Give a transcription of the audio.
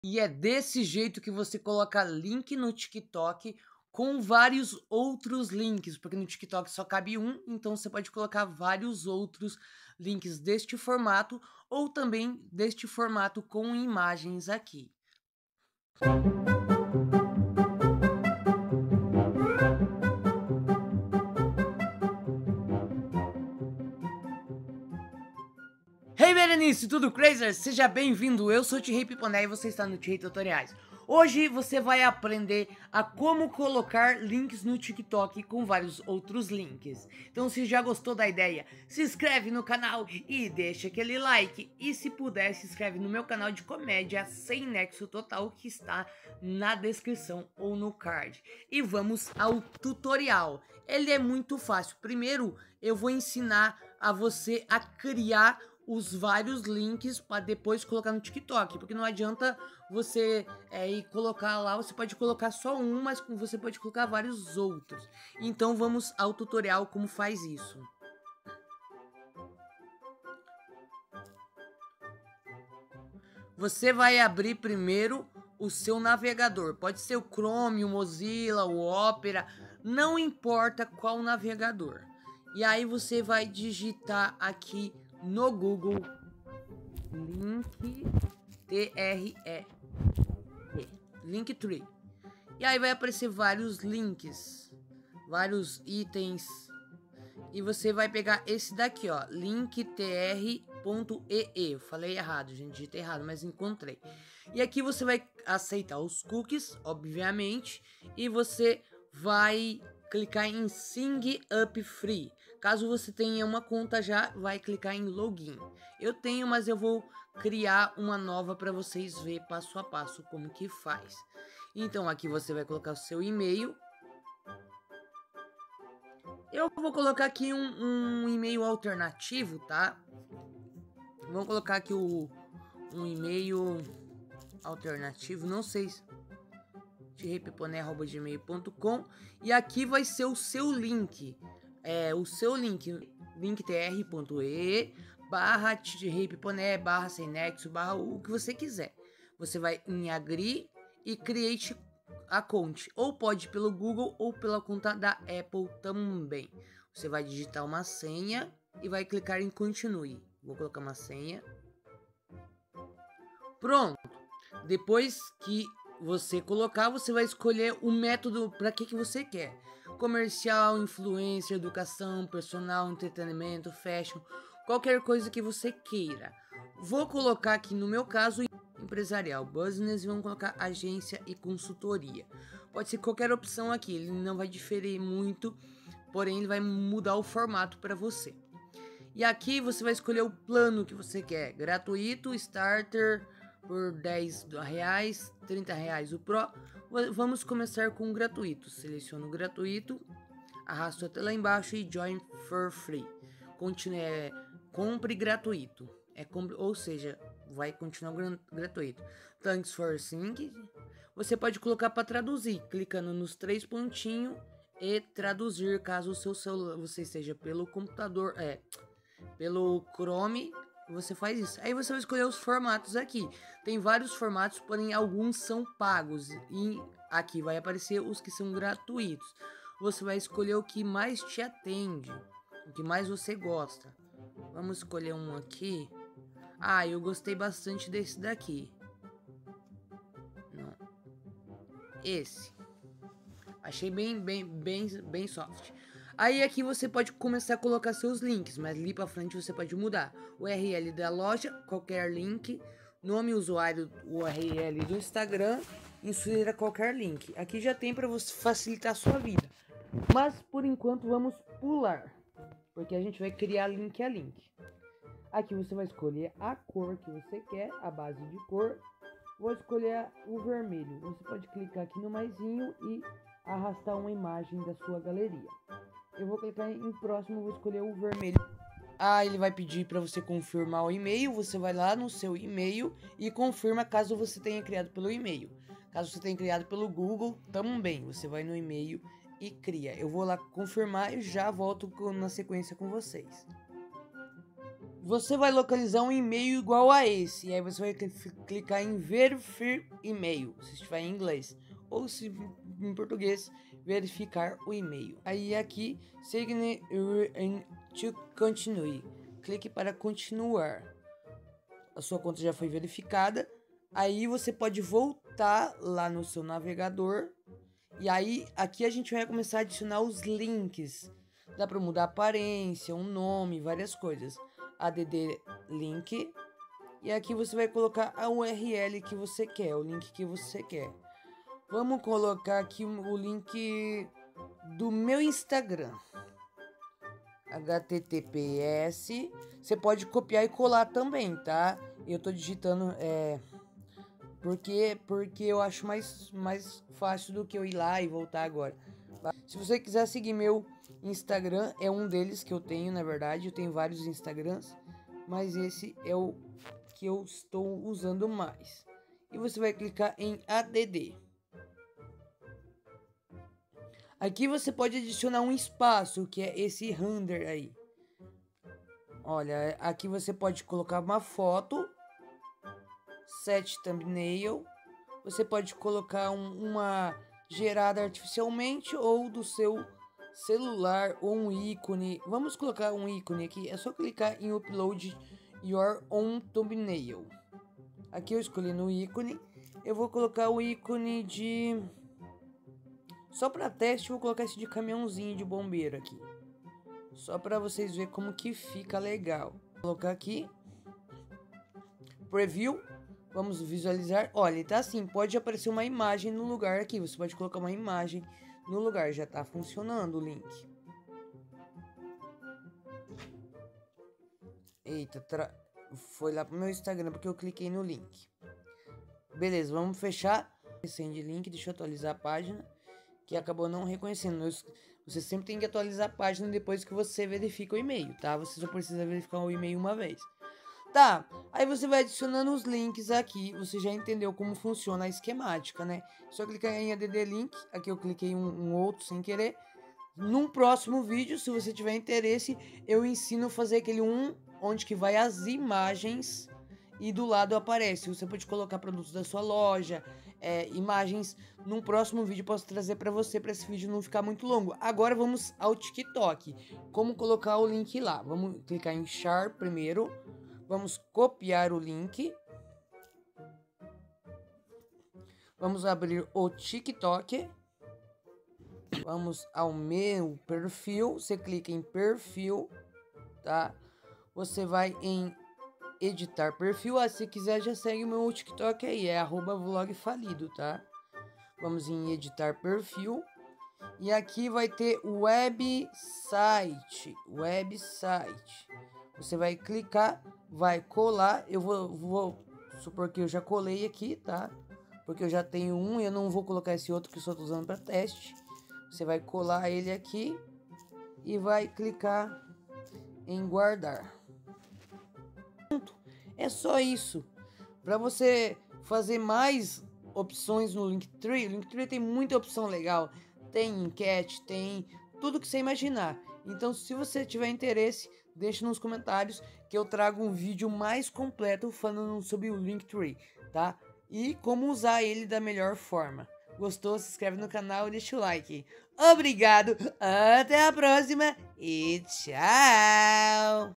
E é desse jeito que você coloca link no TikTok com vários outros links, porque no TikTok só cabe um, então você pode colocar vários outros links deste formato ou também deste formato com imagens aqui. Hey Berenice, tudo crazy? Seja bem-vindo, eu sou o Thierry Piponé e você está no Thierry Tutoriais. Hoje você vai aprender a como colocar links no TikTok com vários outros links. Então se já gostou da ideia, se inscreve no canal e deixa aquele like. E se puder, se inscreve no meu canal de comédia sem nexo total que está na descrição ou no card. E vamos ao tutorial. Ele é muito fácil. Primeiro eu vou ensinar a você a criar os vários links para depois colocar no TikTok, porque não adianta você ir colocar lá, você pode colocar só um, mas você pode colocar vários outros. Então vamos ao tutorial como faz isso. Você vai abrir primeiro o seu navegador, pode ser o Chrome, o Mozilla, o Opera, não importa qual navegador. E aí você vai digitar aqui no Google Linktree. E aí vai aparecer vários links, vários itens. E você vai pegar esse daqui, ó, linktr.ee. Falei errado, gente, digitei errado, mas encontrei. E aqui você vai aceitar os cookies, obviamente, e você vai clicar em Sign Up Free. Caso você tenha uma conta já, vai clicar em Login. Eu tenho, mas eu vou criar uma nova para vocês verem passo a passo como que faz. Então aqui você vai colocar o seu e-mail. Eu vou colocar aqui um e-mail alternativo, tá? Vamos colocar aqui um e-mail alternativo, não sei se thierrypiponé@gmail.com. E aqui vai ser o seu link. O seu link, linktr.ee /thierrypiponé /sem nexo o que você quiser. Você vai em Agree e Create account, ou pode pelo Google ou pela conta da Apple também. Você vai digitar uma senha e vai clicar em Continue. Vou colocar uma senha. Pronto. Depois que você colocar, você vai escolher o método para que você quer. Comercial, influência, educação, personal, entretenimento, fashion, qualquer coisa que você queira. Vou colocar aqui no meu caso empresarial, business, e vamos colocar agência e consultoria. Pode ser qualquer opção aqui, ele não vai diferir muito, porém ele vai mudar o formato para você. E aqui você vai escolher o plano que você quer, gratuito, starter, por R$10, R$30 o Pro. Vamos começar com o gratuito. Seleciono o gratuito, arrasto até lá embaixo e Join for Free. Compre gratuito. Ou seja, vai continuar gratuito. Thanks for sync. Você pode colocar para traduzir, clicando nos 3 pontinhos e traduzir, caso o seu celular você esteja pelo computador, pelo Chrome. Você faz isso. Aí você vai escolher os formatos aqui. Tem vários formatos, porém alguns são pagos. E aqui vai aparecer os que são gratuitos. Você vai escolher o que mais te atende, o que mais você gosta. Vamos escolher um aqui. Eu gostei bastante desse daqui. Não. Esse. Achei bem soft. Aí aqui você pode começar a colocar seus links, mas ali para frente você pode mudar. URL da loja, qualquer link, nome usuário, URL do Instagram, insira qualquer link. Aqui já tem para você facilitar a sua vida. Mas por enquanto vamos pular, porque a gente vai criar link a link. Aqui você vai escolher a cor que você quer, a base de cor. Vou escolher o vermelho. Você pode clicar aqui no maisinho e arrastar uma imagem da sua galeria. Eu vou clicar em próximo, vou escolher o vermelho. Ele vai pedir para você confirmar o e-mail. Você vai lá no seu e-mail e confirma caso você tenha criado pelo e-mail. Caso você tenha criado pelo Google, também. Você vai no e-mail e cria. Eu vou lá confirmar e já volto na sequência com vocês. você vai localizar um e-mail igual a esse. E aí você vai clicar em verificar e-mail, se estiver em inglês. Ou se em português, verificar o e-mail. Aí aqui, sign to continue. Clique para continuar. A sua conta já foi verificada. Aí você pode voltar lá no seu navegador. E aí aqui a gente vai começar a adicionar os links. Dá para mudar a aparência, um nome, várias coisas. ADD link. E aqui você vai colocar a URL que você quer, o link que você quer. Vamos colocar aqui o link do meu Instagram. HTTPS. Você pode copiar e colar também, tá? Eu tô digitando porque eu acho mais fácil do que eu ir lá e voltar agora. Se você quiser seguir meu Instagram, é um deles que eu tenho, na verdade. Eu tenho vários Instagrams, mas esse é o que eu estou usando mais. E você vai clicar em ADD. Aqui você pode adicionar um espaço, que é esse render aí. Olha, aqui você pode colocar uma foto, set thumbnail. Você pode colocar uma gerada artificialmente ou do seu celular ou um ícone. Vamos colocar um ícone aqui. É só clicar em upload your own thumbnail. Aqui eu escolhi no ícone. Eu vou colocar o ícone de... Só para teste, eu vou colocar esse de caminhãozinho de bombeiro aqui. Só para vocês verem como que fica legal. Vou colocar aqui. Preview. Vamos visualizar. Olha, tá assim. Pode aparecer uma imagem no lugar aqui. Você pode colocar uma imagem no lugar. Já tá funcionando o link. Eita, foi lá pro meu Instagram porque eu cliquei no link. Beleza, vamos fechar. Send link. Deixa eu atualizar a página. Que acabou não reconhecendo. Você sempre tem que atualizar a página depois que você verifica o e-mail, tá? Você só precisa verificar o e-mail uma vez. Tá, aí você vai adicionando os links aqui. Você já entendeu como funciona a esquemática, né? Só clicar em ADD link. Aqui eu cliquei um outro sem querer. Num próximo vídeo, se você tiver interesse, eu ensino a fazer aquele onde que vai as imagens e do lado aparece. Você pode colocar produtos da sua loja, imagens. Num próximo vídeo posso trazer para você, para esse vídeo não ficar muito longo. Agora vamos ao TikTok. Como colocar o link lá? Vamos clicar em Share primeiro. Vamos copiar o link. Vamos abrir o TikTok. Vamos ao meu perfil. Você clica em perfil, tá? Você vai em editar perfil. Se quiser já segue o meu TikTok aí, é @vlogfalido, tá? Vamos em editar perfil. E aqui vai ter website. Você vai clicar, vai colar. Eu vou supor que eu já colei aqui, tá? Porque eu já tenho um e eu não vou colocar esse outro que eu só tô usando para teste. Você vai colar ele aqui e vai clicar em guardar. É só isso. Para você fazer mais opções no Linktree, o Linktree tem muita opção legal. Tem enquete, tem tudo que você imaginar. Então, se você tiver interesse, deixe nos comentários que eu trago um vídeo mais completo falando sobre o Linktree, tá? E como usar ele da melhor forma. Gostou? Se inscreve no canal e deixa o like. Obrigado, até a próxima e tchau!